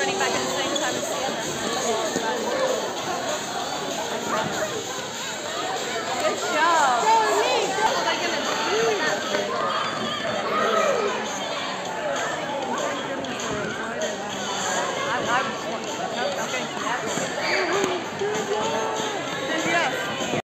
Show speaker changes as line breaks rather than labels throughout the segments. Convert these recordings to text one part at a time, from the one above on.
running back at the same time as Sienna. Good job. What are they going to do? I'm going to that. Yes.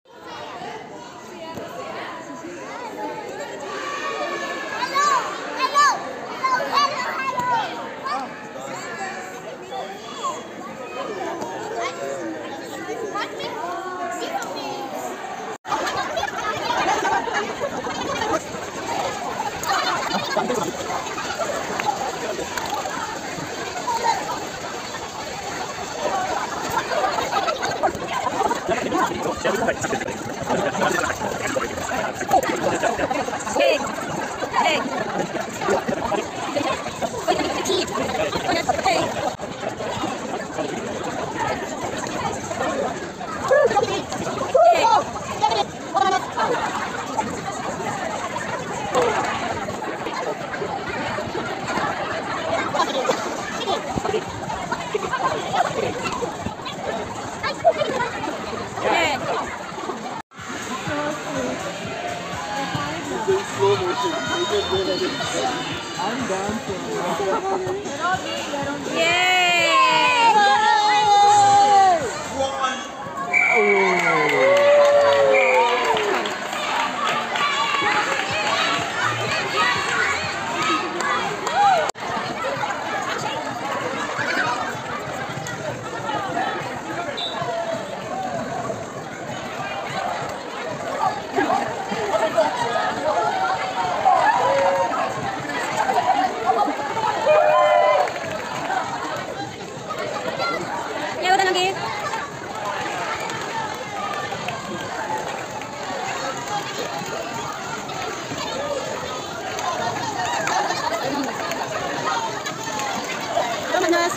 I'm dancing.
Yay! Ya udah lagi. Panas.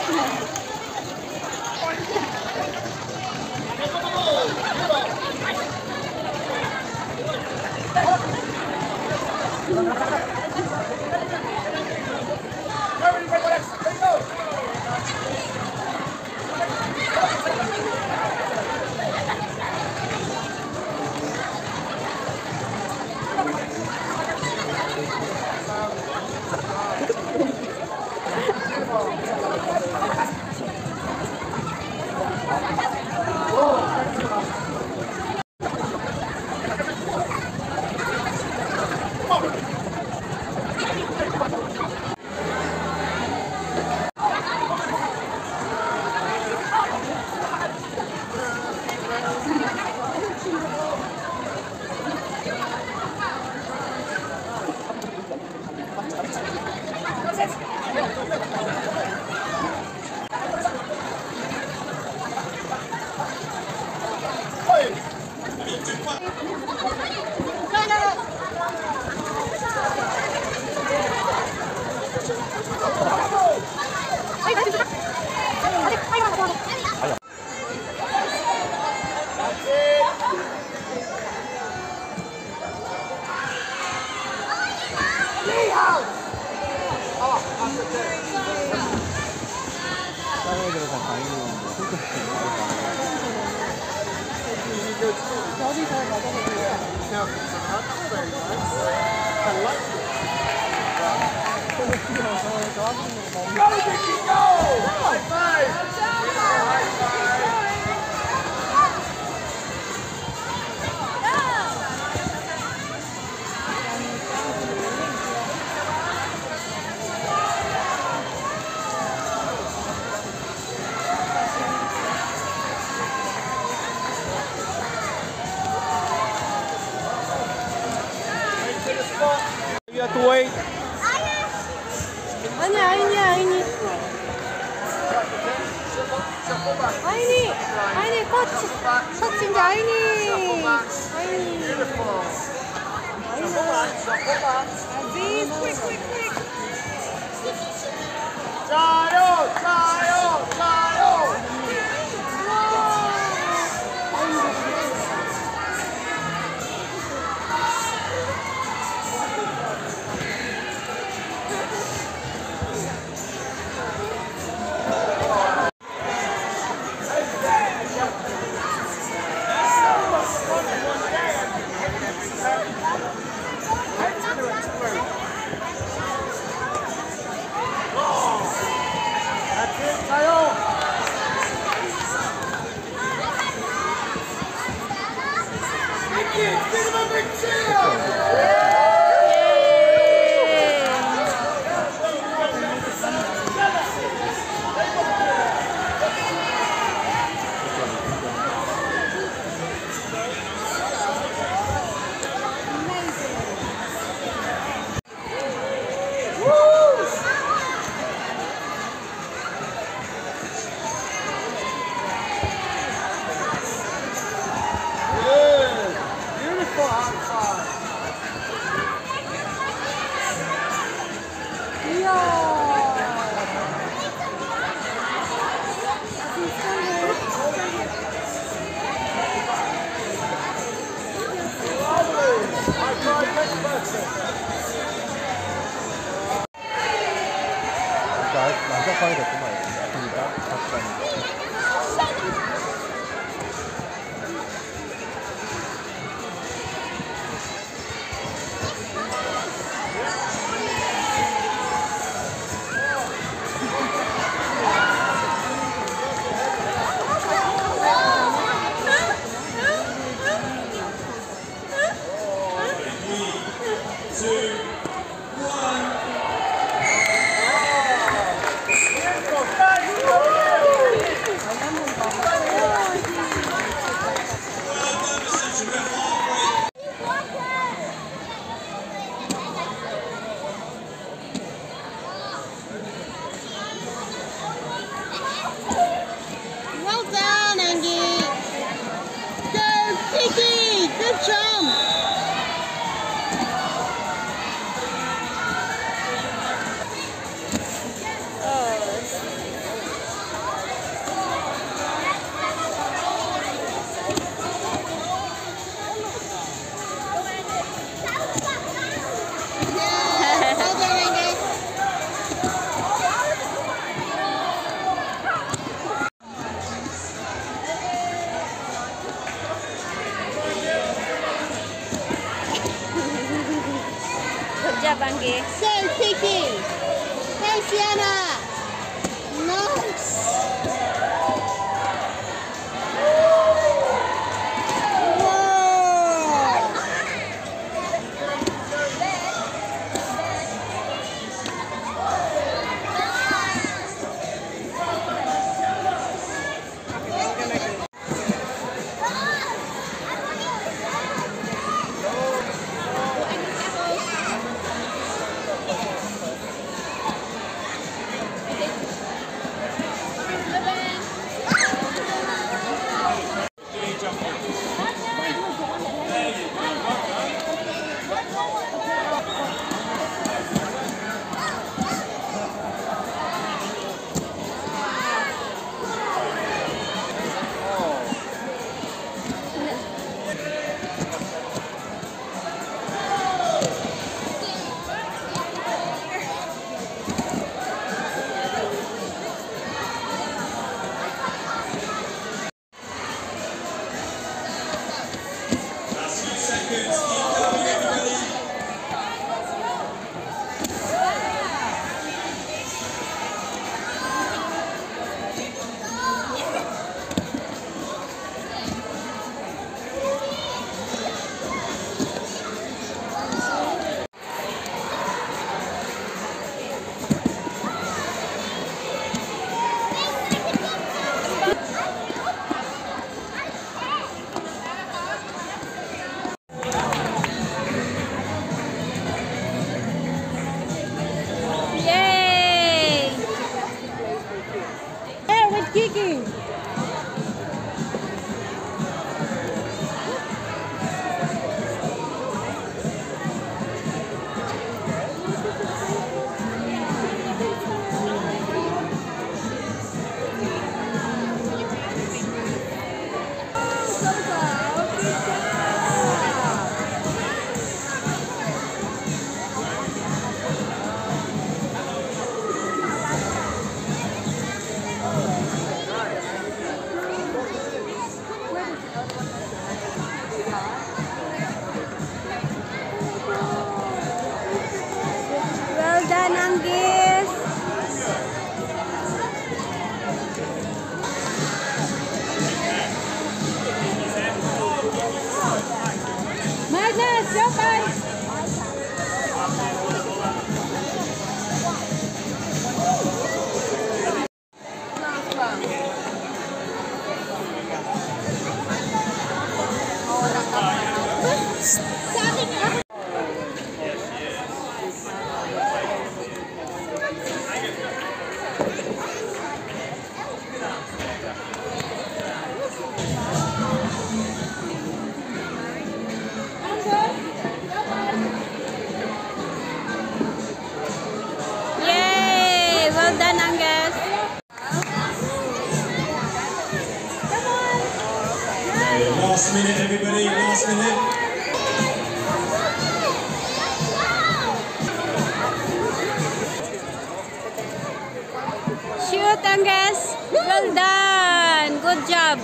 You have to wait.
아니야, 아이니, 꽃 진짜 아이니. Aziz, quick.
자요. 만족하게 됐구만. 그러니까 박사님.
Well done, Angie. Go, Kiki. Good jump. Yeah, well done, Angie.
Good job, Angie.
Go, Kiki. Go, Sienna. Nice. Whoa.
Yay!
There with Kiki.
Well done, Angie.
Magnus, your face.
Yay! Well done, Angus.
Last minute, everybody, last minute.
Shoot, Angus. Well done. Good job.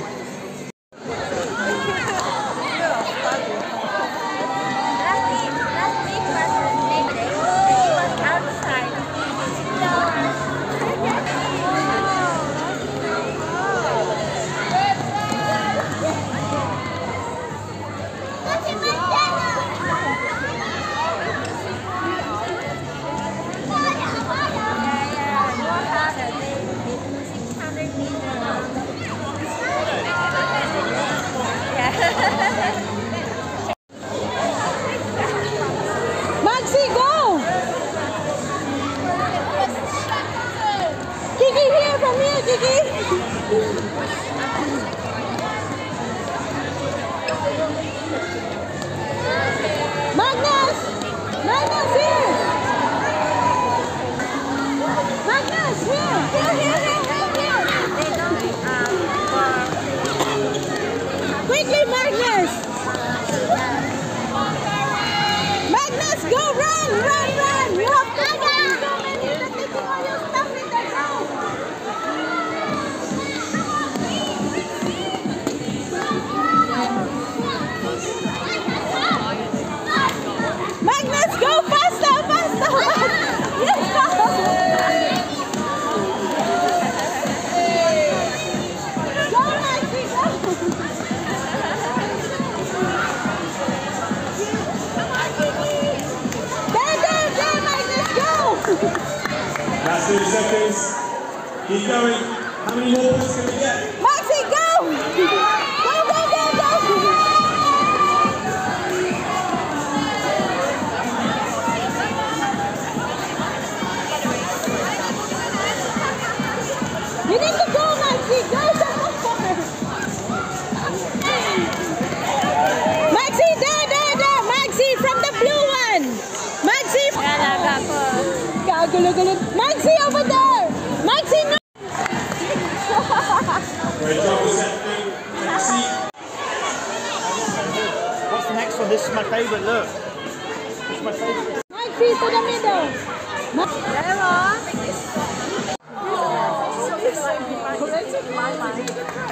Maxi, go! Kiki, here, from here, Kiki! Magnus! Magnus, here! Magnus, here! Here, here, here, here! Quickly, Magnus! Magnus, go, run, run, run! You have to go, man. You're not taking all your stuff in the house. Magnus, go faster, faster! Yes, go! Go, Maxi, go! There, Magnus, go!
Last 30 seconds. Keep going. How many more points can we get?
Maxi, go! Go, go, go, go! You need to go, Maxi! Go, go! Maxi, there! Maxi, from the blue one! Maxi! Kagulo-gulo. Maxi, over there! Maxi, no!
Great job with Stephanie. Maxi.
What's the next one? This is my favourite, look. This is my favourite.
Maxi, to the middle!
Hello.